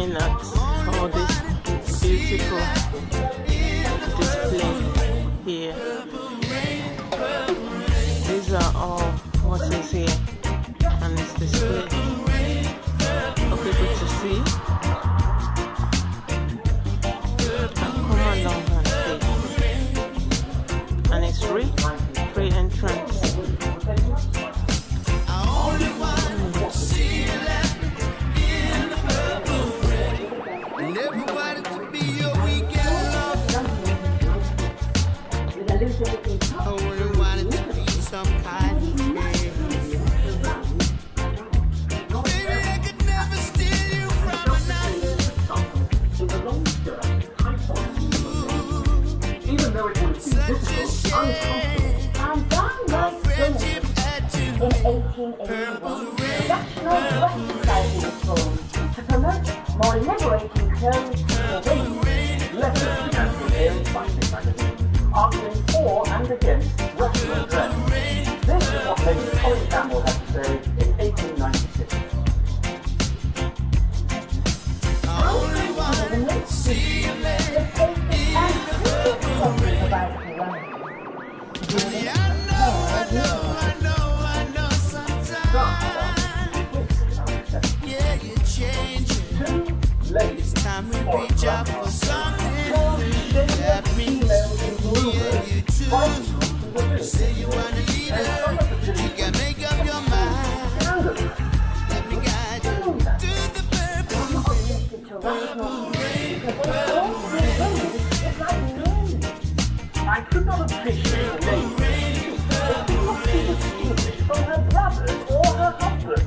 looking at all this beautiful display here. These are all what is here, and it's displayed for people to see and come along and see. And it's free entrance. In 1881, the National Dress Society was formed to promote more liberating clothes for women. Letters began to appear in fashion magazines, arguing for and against Western dress. This is what Lady Colin Campbell had to say in 1896. I the next speech, the papers and critics talking about the running. It's time we reach out for something that means me and you too. Say you want a leader, you can make up your mind. Let me guide you to the purple I could not appreciate the lady. They could not be distinguished from her brothers or her husbands.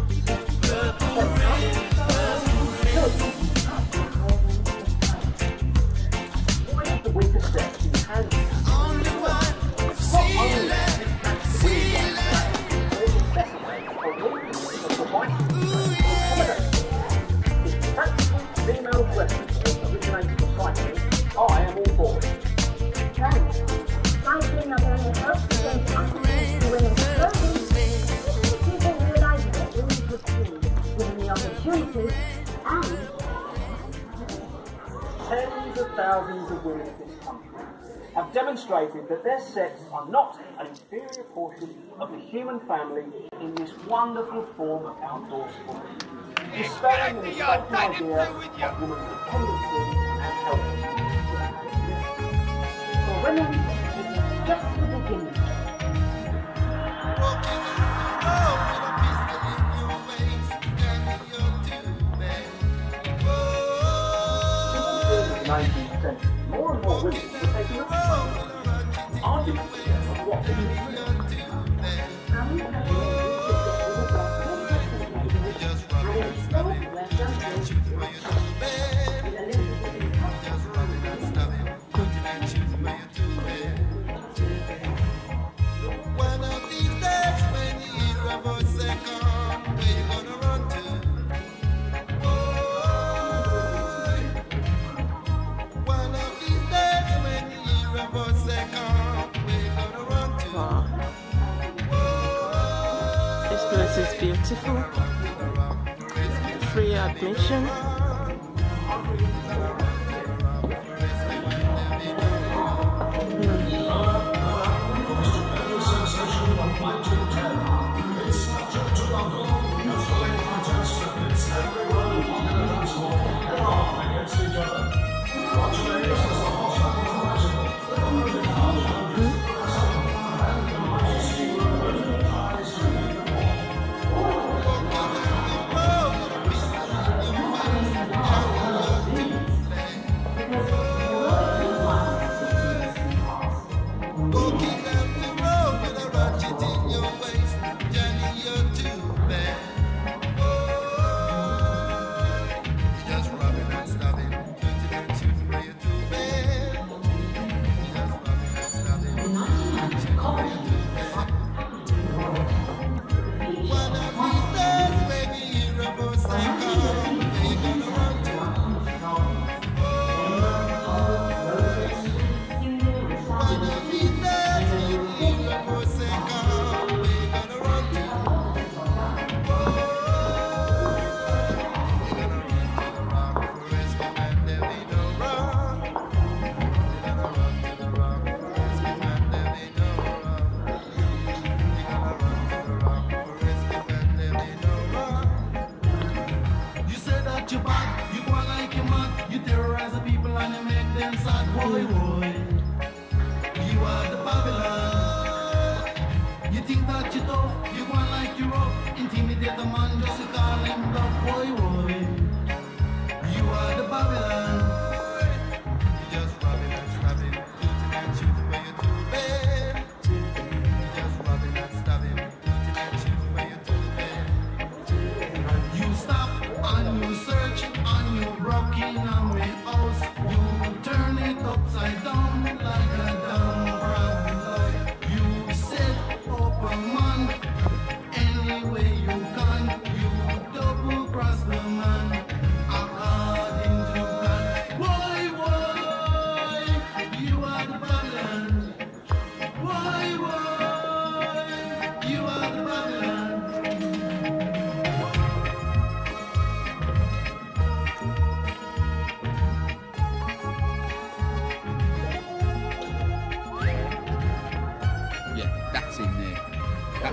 Tens of thousands of women in this country have demonstrated that their sex are not an inferior portion of the human family in this wonderful form of outdoor sport, dispelling the mistaken idea of women's dependency and helplessness. For women, it is just the beginning. In the 19th century, more and more women were taking up arguments of what they do. This is beautiful. Free admission.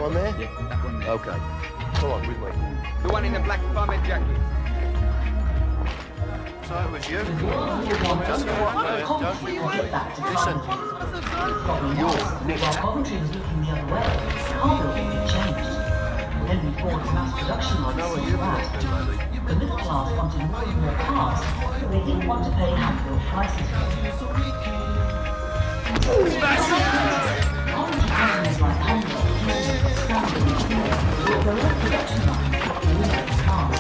one there? Yeah, that one there. Okay. Come on, with me. The one in the black bomber jacket. So it was you? Listen, you're Nick. While Coventry was looking the other way, car building had changed. Henry Ford's mass production line saw that. The middle class wanted more and more cars, but they didn't want to pay half-built prices for them. Coventry companies like Honeywell, Henry, Stanley, and Ford built their own production lines for all those cars.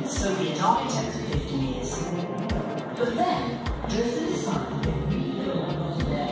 Soviet architect for 50 years. But then, Dresden decided to rebuild their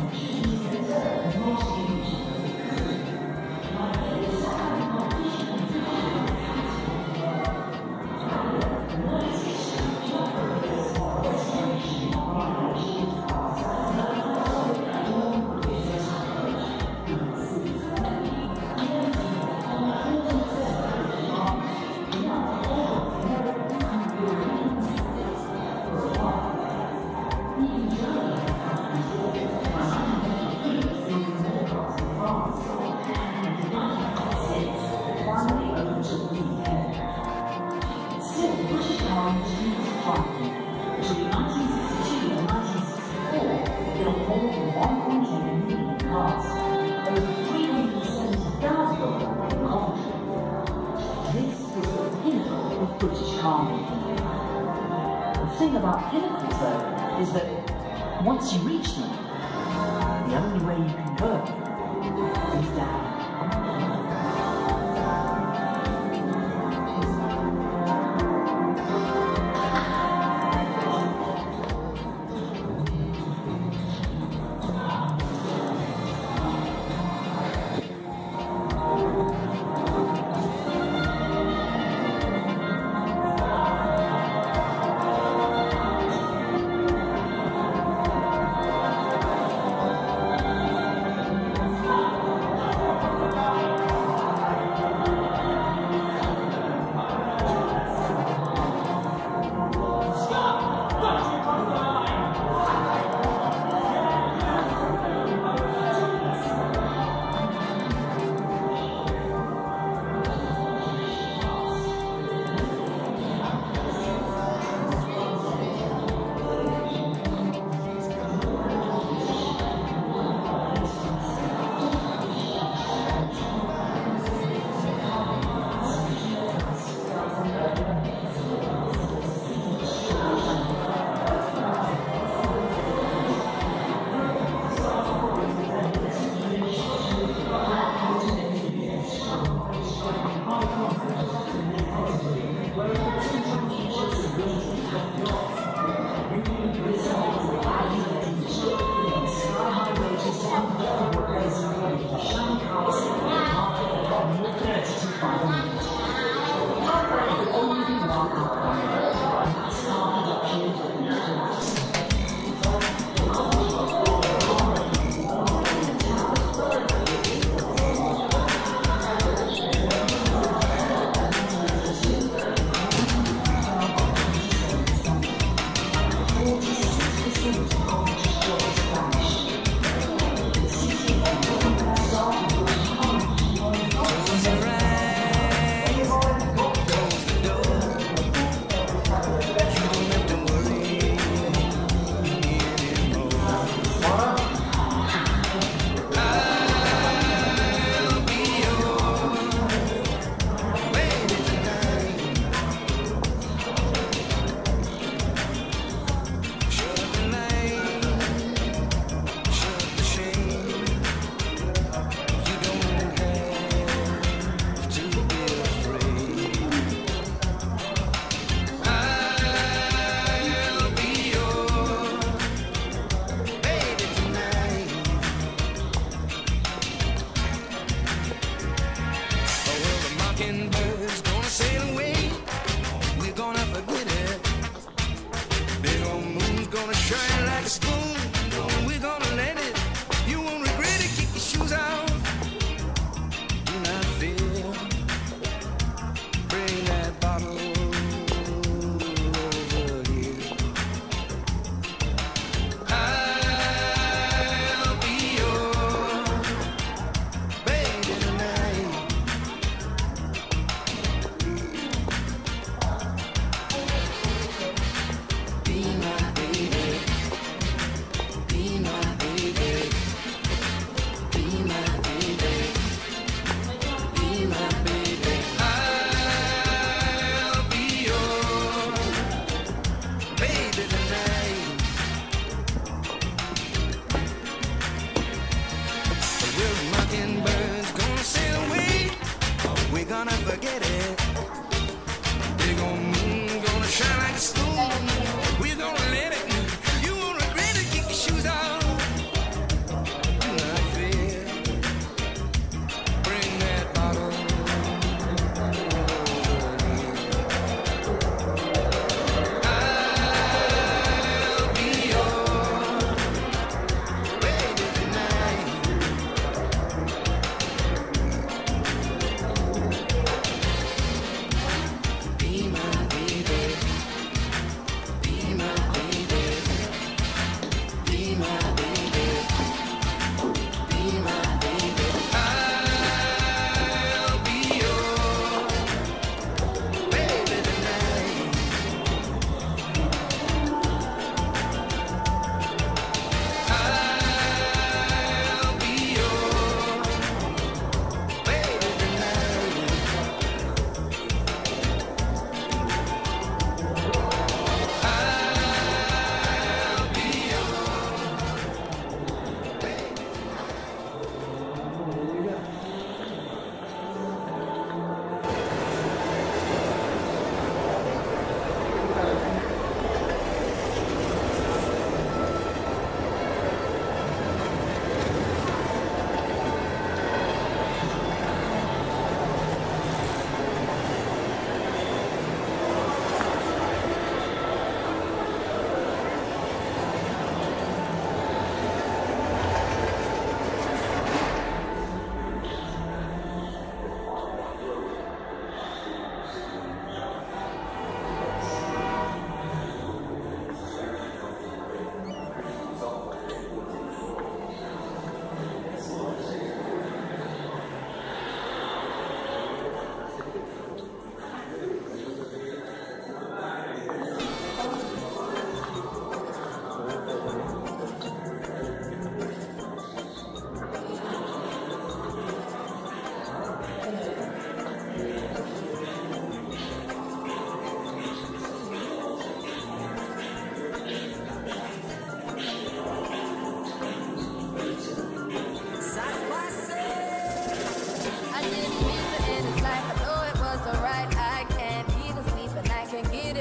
The thing about pinnacles, though, is that once you reach them, the only way you can go is down.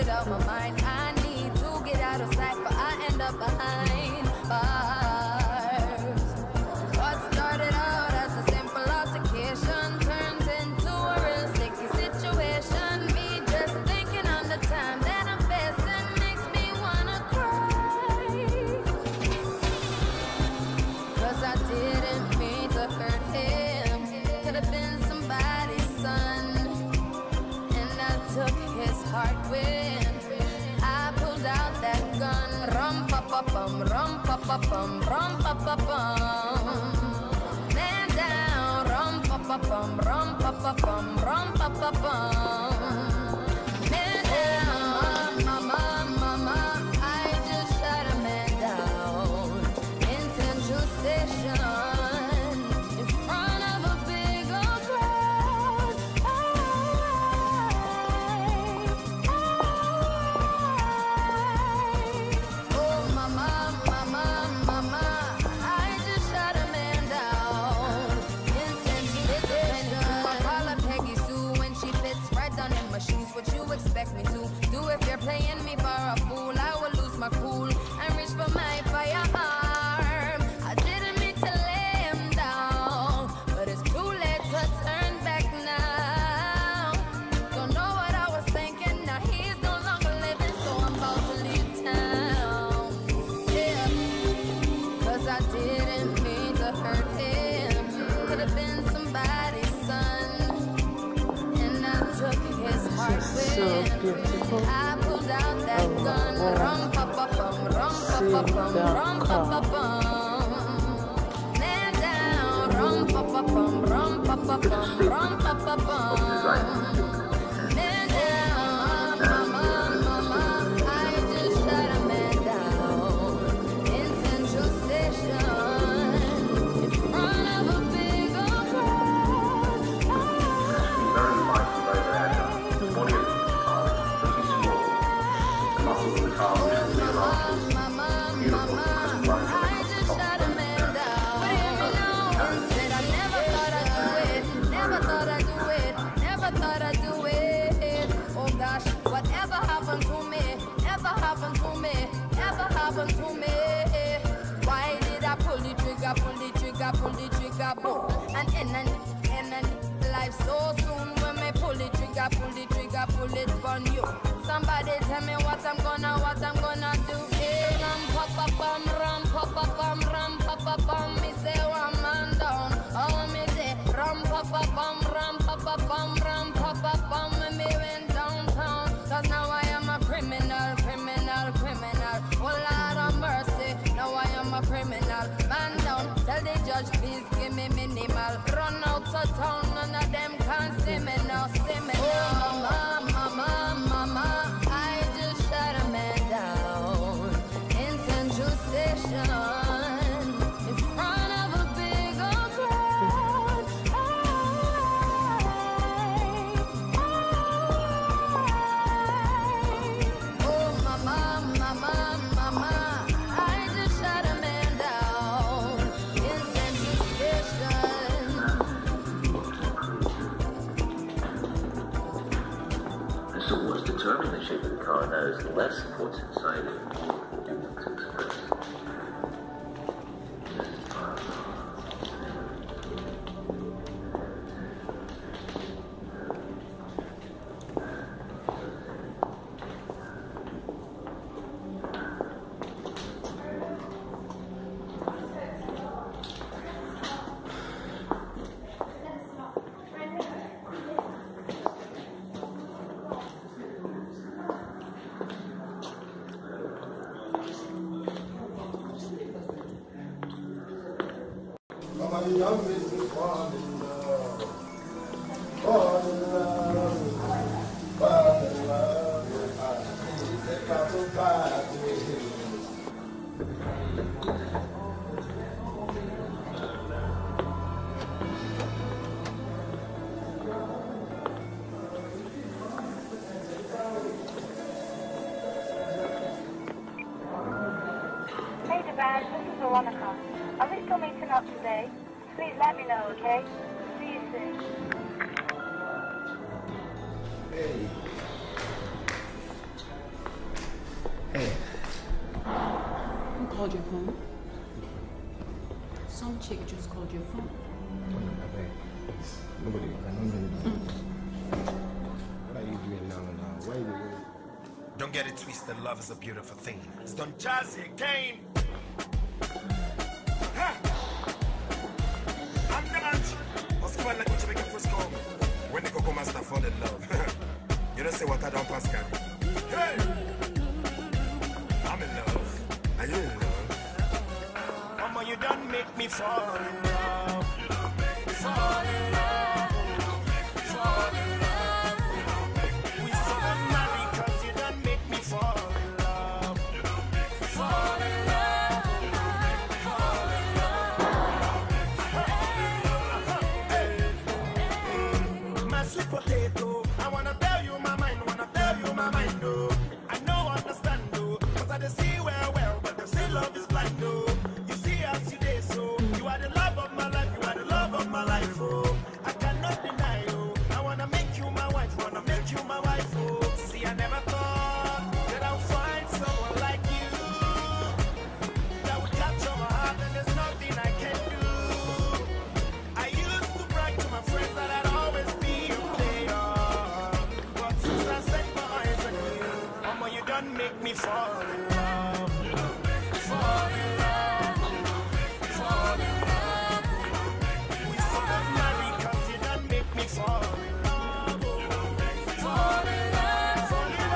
it out my mind. I need to get out of sight, but I end up behind bars. What started out as a simple altercation turns into a real sticky situation. Me just thinking on the time that I'm facing makes me wanna cry. 'Cause I didn't mean to hurt him. Could have been somebody's son, and I took his heart when I pulled out that gun. Rum pa pa bum, rum pa pa bum, rum pa pa bum. Man down, rum pa pa bum, rum pa pa bum, rum pa pa bum. Man down, mama, mama, I just shot a man down in Central Station in front of a big old crowd. Oh, mama, mama, mama, I just shot a man down in Central Station. I call her Peggy Sue when she fits right down in my shoes. What you expect me to do if you're playing me for a fool? I will lose my cool and reach for my firearm. I didn't mean to lay him down, but it's too late to turn back now. Don't know what I was thinking, now he's no longer living, so I'm about to leave town. Yeah, 'cause I didn't mean to hurt him. Could have been somebody's son, and I took his heart So with. beautiful. I pulled out that gun. Rum pa pa bum, rum pa pa bum, rum pa pa bum. Man down, rum pa pa bum, rum pa pa bum, rum pa pa bum. Man down, mama, mama, I just shot a man down in Central Station in front of a big old crowd. Very light over there. The body of the car is pretty small. The muscles of the car are really large. Mama, mama, I just shot a man down. But hear me now, and said I never thought I'd do it. Never thought I'd do it. Never thought I'd do it. Oh gosh, whatever happened to me? Ever happened to me? Ever happened to me? Why did I pull the trigger, pull the trigger, pull the trigger, boom? And life so soon when me pull the trigger, pull it on you. Somebody tell me what I'm gonna do. Hey, ram pa pa bum, ram pa pa bum, ram pa pa bum. Me say one man down. Oh me say ram pa pa bum, ram pa pa bum, ram pa pa bum. And me went downtown, 'cause now I am a criminal, criminal, criminal. Oh Lord of mercy, now I am a criminal. Man down, tell the judge please give me minimal. Run out of town, none of them can see me now, see me now. Oh mama, mama, mama, I just shot a man down in Central Station in front of a big old crowd. Oh mama, mama, mama, I just shot a man down in Central Station. It's almost determined the shape of the car knows less of what's inside it. To express. Hey, Devon, this is Veronica. Are we still meeting up today? Please let me know, okay? See you soon. Hey. Who called your phone? Some chick just called your phone. Nobody. What are you doing now? Why you? Don't get it twisted, love is a beautiful thing. It's Don Jazzy again. I'm gonna what's going on like what you make first call? When they go master fall in love. You don't say what I don't pass, Gary. Hey! I'm in love. Are you in love? Mama, you don't make me fall in love. Fall in love. Fall in love. We still not married cause you don't make me fall in love. Fall in love. Fall in love. My sweet potato, I wanna tell you my mind, my mind, no. I know, understand, no. Cause I just see well, but they say love is blind, no. You see us today, so you are the love of my life, you are the love of my life, oh. I cannot deny, oh. I wanna make you my wife, oh. See, I never thought that I'll find someone like you that would capture my heart, and there's nothing I can do. I used to brag to my friends that I'd always be a player, but since I set my eyes on you, mama, you done make me fall in love. Fall in love. Fall in love. We still not married cause you done make me fall in love. Fall in love. Fall in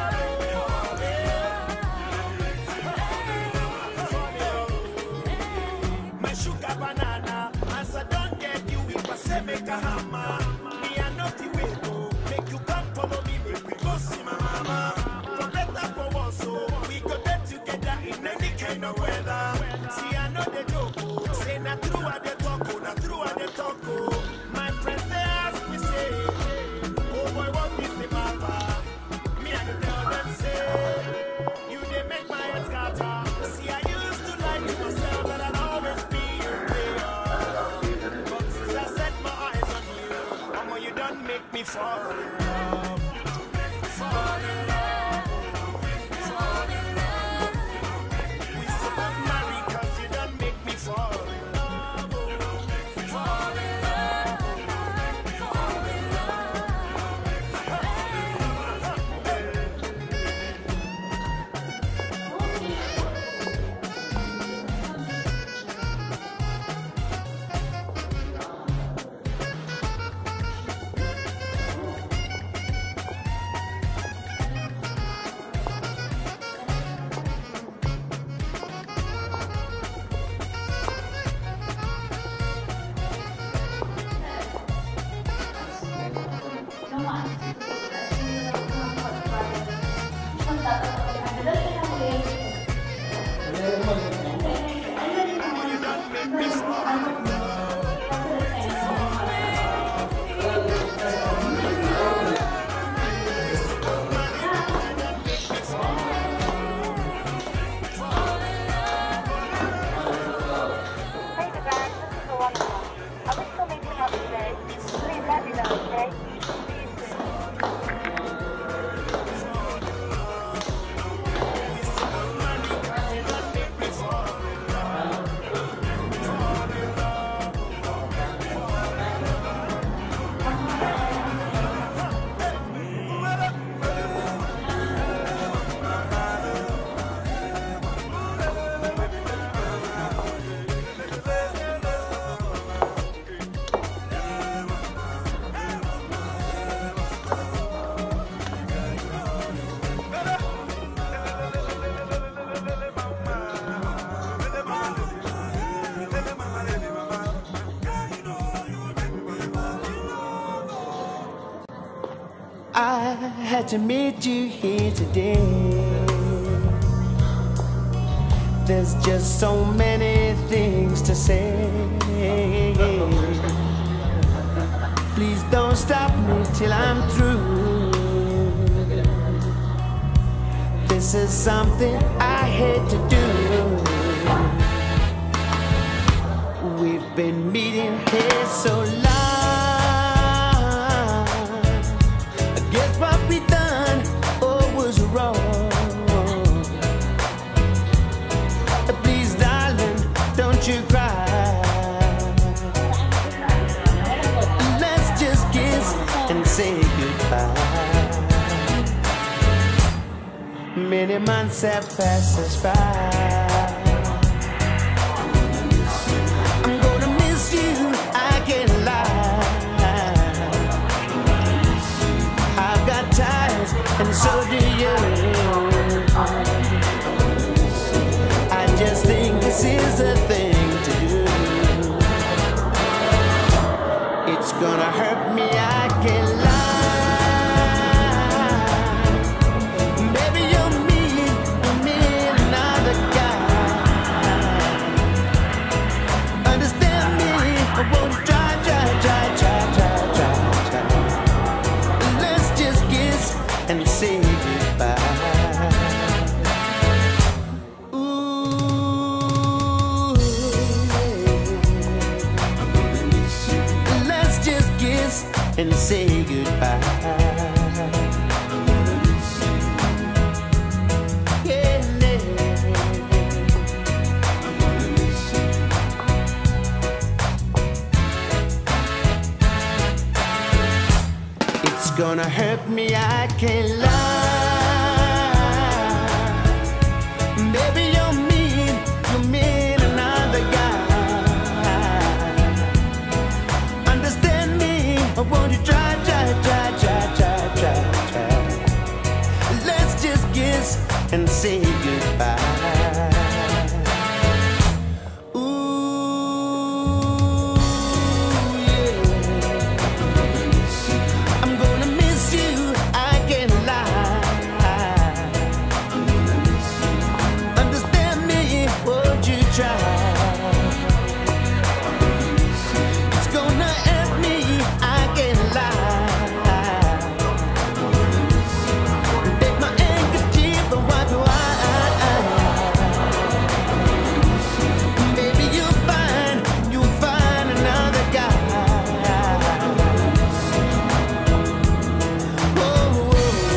love. Fall in love. My sugar banana, as I don't get you, if I say make a hammer, me I not the way go. Make you come follow me, make we go see my mama. For better for worse, so we go get together in any kind of weather. See, I know the joke, say not true at the talk, not true at the talk. My friends they ask me say, oh boy, what is the matter? Me and tell them say, you they make my head scatter. See, I used to lie to myself that I'd always be a player, but since I set my eyes on you, mama, you done make me fall in love. Fall in love. Fall in love. We still not married cause you done make me fall in love. Fall in love. Fall in love. Hey, the band, this is Veronica. Are we still meeting up today? Please let me know, okay? See you soon. I had to meet you here today. There's just so many things to say. Please don't stop me till I'm through. This is something I hate to do. We've been meeting here so long. I guess what we done was wrong. Many months have passed us by. I'm gonna miss you, I can't lie. I've got ties, and so do you. I just think this is the thing to do. It's gonna hurt me, I can't lie. And say goodbye. Ooh, let's just kiss and say goodbye. Yeah, it's gonna hurt me, I can't lie. Baby, you're mean another guy. Understand me, or won't you try? Let's just kiss and say goodbye. It's gonna hurt me, I can't lie. Take my handkerchief and wipe your eye. Baby, you'll find another guy. Whoa.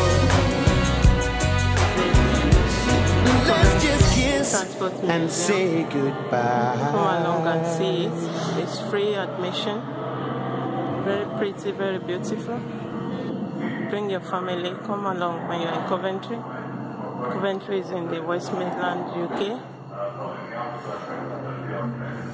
Let's just kiss and say goodbye. Come along and see it. It's free admission. Very pretty, very beautiful. Bring your family. Come along when you're in Coventry. Coventry is in the West Midlands, UK.